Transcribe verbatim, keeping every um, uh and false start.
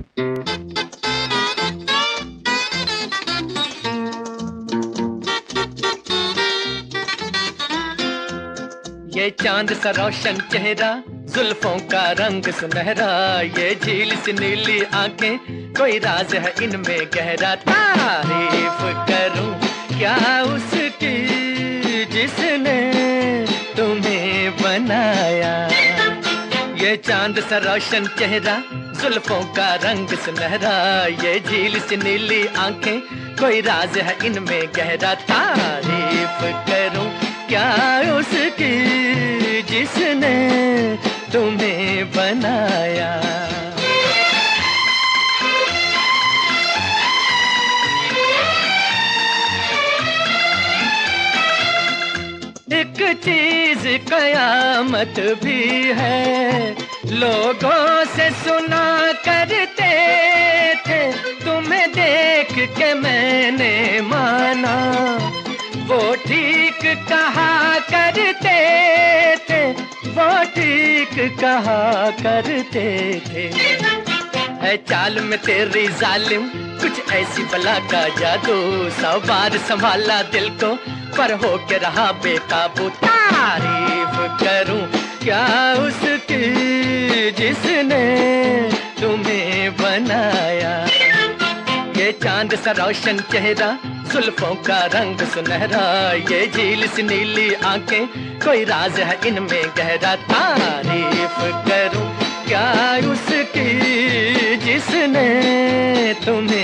ये चांद सा रोशन चेहरा, जुल्फों का रंग सुनहरा, ये झील सी नीली आंखें, कोई राज है इनमें गहरा। तारीफ करूं क्या उसकी जिसने तुम्हें बनाया। ये चांद सा रोशन चेहरा, जुल्फों का रंग सुनहरा, ये झील सी नीली आंखें, कोई राज है इनमें गहरा। तारीफ करूं क्या उसकी जिसने तुम्हें बनाया। एक चीज कयामत भी है, लोगों से सुना करते थे, तुम्हें देख के मैंने माना, वो ठीक कहा करते थे, वो ठीक कहा करते थे। है चाल में तेरी जालिम कुछ ऐसी बला का जादू, सौ बार संभाला दिल को पर हो के रहा बेकाबू। तारीफ करूं क्या उसकी जिसने तुम्हें बनाया। ये चांद सा रोशन चेहरा, जुल्फों का रंग सुनहरा, ये झील सी नीली आंखें, कोई राज है इनमें गहरा। तारीफ करूं क्या उसकी जिसने तुम्हें